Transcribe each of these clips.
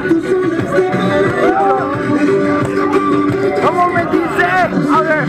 ¿Cómo me dice? A ver.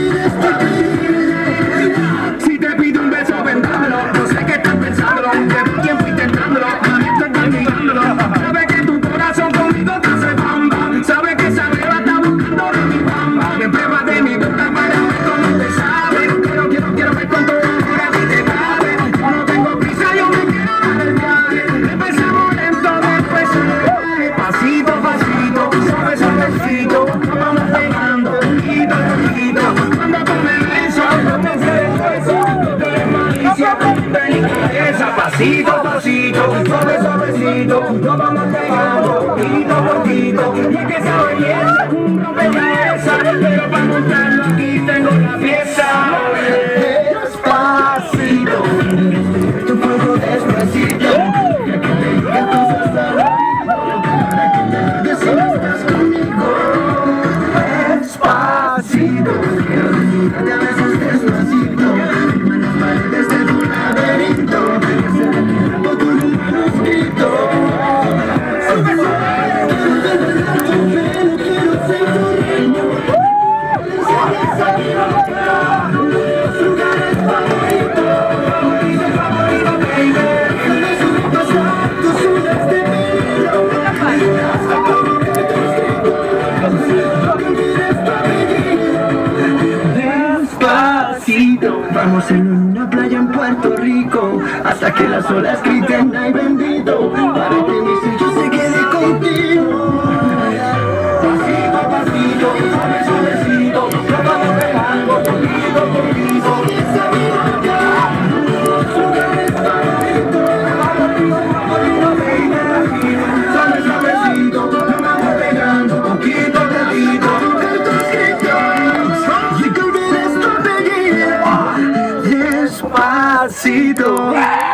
Si te pido un beso, vendámelo. No sé qué estás pensando. De quién fui intentándolo. A mí estoy castigándolo. Sabes que tu corazón conmigo te hace bam bam. Sabes que esa beba está buscando de mi bam bam. Me pruebas de mi boca para ver cómo te sabe. Quiero ver con todo amor a ti te cabe. Yo no tengo prisa, yo me quiero dar el viaje. Empezamos lento, después suave. Pasito, pasito, suave, suavecito. Nos vamos pegando, poquito, poquito. Cuando tú me besas, yo te pasito, pasito, suave, suavecito, nos vamos pegando, poquito, poquito, y es que esa belleza es un rompecabezas, pero para montarlo aquí tengo la pieza. Despacito, tu fuego despacito, que te diga cosas al oído, para que te digas si no estás conmigo. Despacito, quiero decirte a veces despacito, firma las paredes de tu laberinto. Vamos en una playa en Puerto Rico hasta que las olas griten ay bendito, para que mi sello se quede contigo. Pasito, pasito, suave, suavecito, nos vamos pegando poquito, poquito. Esa vida acá, los lugares favoritos. Vamos, baby, suave, suavecito, nos vamos pegando poquito, poquito. Despacito.